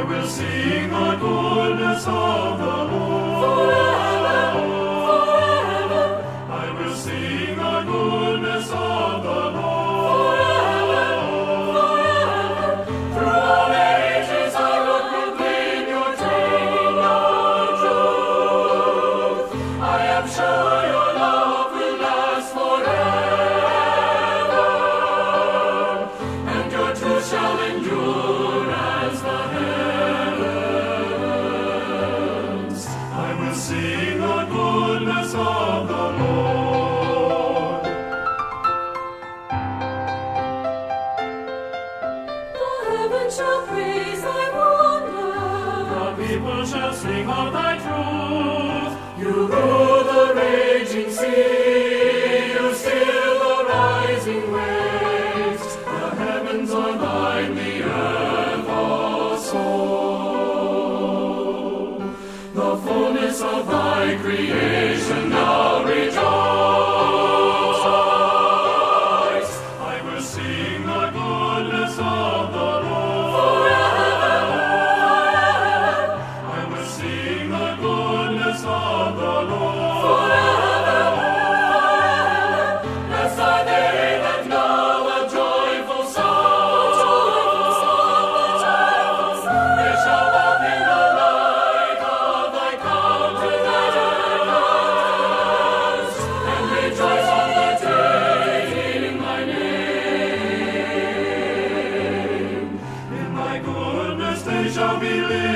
I will sing the goodness of the Lord. Forever, forever, I will sing the goodness of the Lord. forever, through all ages I will proclaim your truth. I am sure your love will last forever, and your truth shall endure as the heavens. I will sing the goodness of the Lord. The heavens shall praise thy wonder. The people shall sing of thy truth. You rule the raging sea, you still the rising waves. The heavens are thine, the earth also. The fullness of thy creation now rejoice. I will sing the goodness of the Lord. Forever, forever, I will sing the goodness of the Lord. forever, forever. Blessed are they that know a joyful song. They shall walk in the light of thy countenance, and rejoice all the day in thy name. In thy goodness they shall be lifted